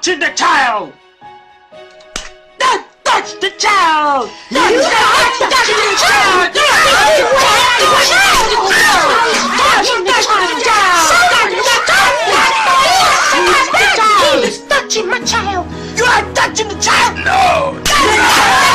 touching the child! Don't touch the child! Don't touch the child! He is touching my child! You are touching the child! No!